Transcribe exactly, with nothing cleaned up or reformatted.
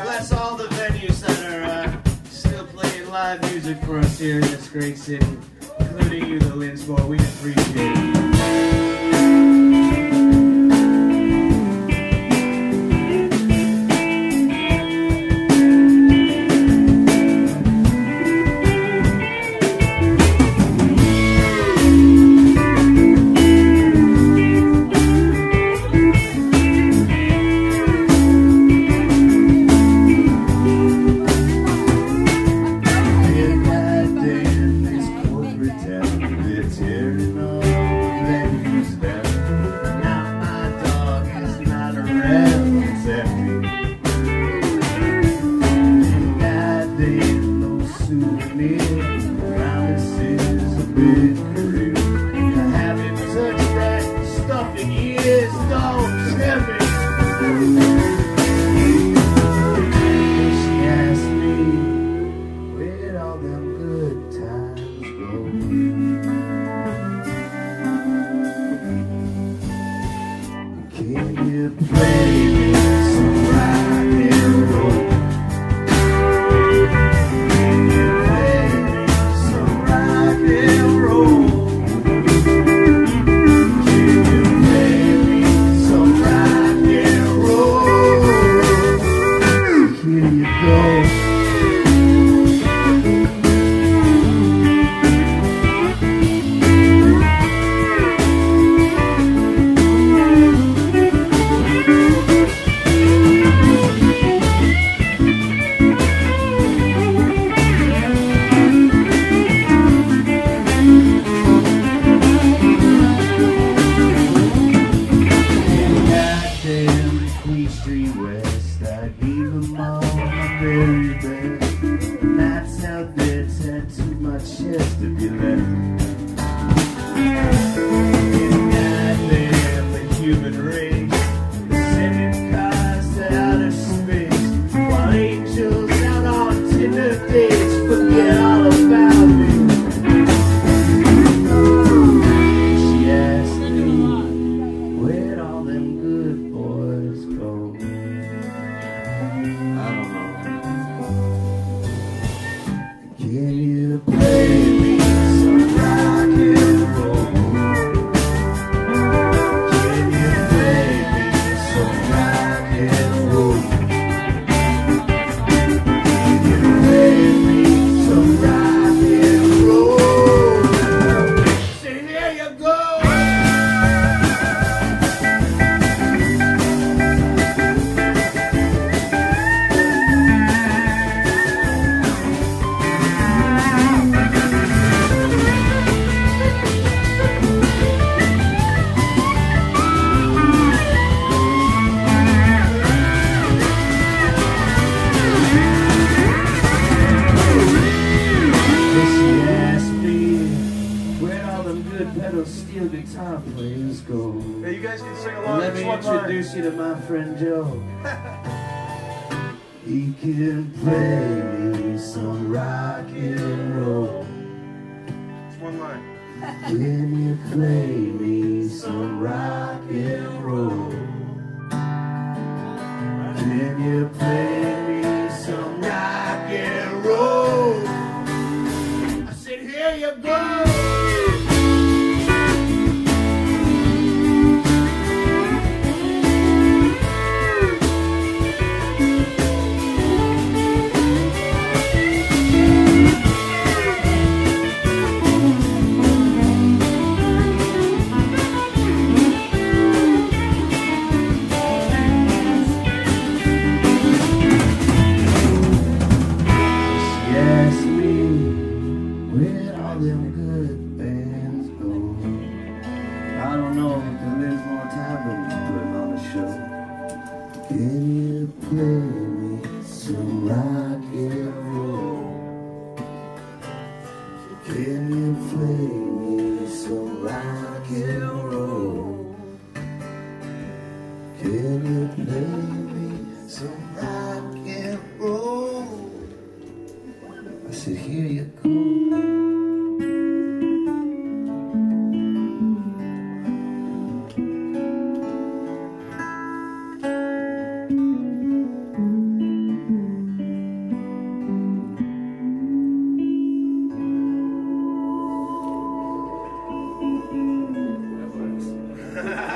Bless all the venues that are uh, still playing live music for us here in this great city, including you, the LINSMORE. We appreciate it. He can play me some rock and roll. It's one line. Can you play me some rock and roll? Can you play me some rock and roll? I said, here you go. Bye.